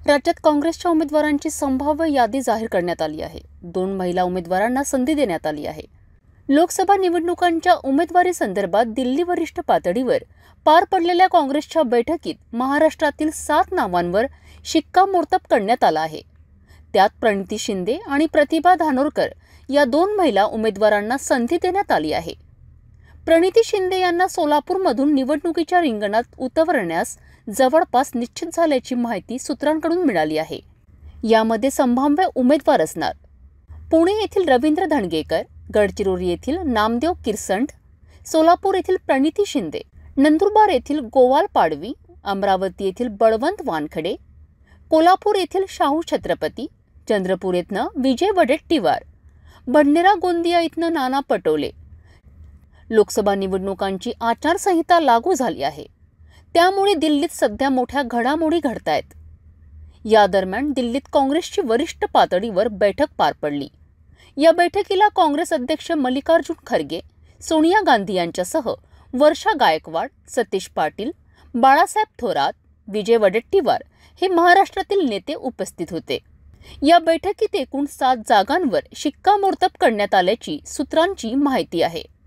राज्यात काँग्रेसच्या उमेदवारांची संभाव्य यादी जाहीर करण्यात आली आहे। 2 महिला उमेदवारांना संधी देण्यात आली आहे। लोकसभा निवडणुकांच्या उमेदवारी संदर्भात दिल्ली वरिष्ठ पातळीवर पार पडलेल्या काँग्रेसच्या बैठकीत महाराष्ट्रातील 7 नावांवर शिक्कामोर्तब करण्यात आला आहे। त्यात प्रणिती शिंदे आणि प्रतिभा धानोरकर या 2 महिला उमेदवारांना संधी देण्यात आली आहे। प्रणिती शिंदे यांना सोलापूरमधून निवडणुकीच्या रिंगणात उतरवण्यास जवळपास निश्चित झाल्याची माहिती सूत्रांकडून मिळाली आहे। यामध्ये संभाव्य उमेदवार असणार पुणे येथील रवींद्र धणगेकर, गडचिरोली येथील नामदेव किरसंठ, सोलापूर येथील प्रणिती शिंदे, नंदुरबार येथील गोवाल पाडवी, अमरावती येथील बळवंत वानखडे, कोल्हापूर येथील शाहू छत्रपती, चंद्रपूर येथनं विजय वडेट्टीवार, भंडारा गोंदिया येथनं नाना पटोले। लोकसभा निवडणुकांची आचारसंहिता लागू झाली आहे, त्यामुळे दिल्लीत सध्या मोठ्या घडामोडी घडतायत। या दरम्यान दिल्लीत काँग्रेसची वरिष्ठ पातळीवर बैठक पार पडली। या बैठकीला काँग्रेस अध्यक्ष मल्लिकार्जुन खरगे, सोनिया गांधी यांच्यासह वर्षा गायकवाड, सतीश पाटील, बाळासाहेब थोरात, विजय वडेट्टीवार हे महाराष्ट्रातील नेते उपस्थित होते। या बैठकीत एकूण 7 जागांवर शिक्कामोर्तब करण्यात आल्याची सूत्रांची माहिती आहे।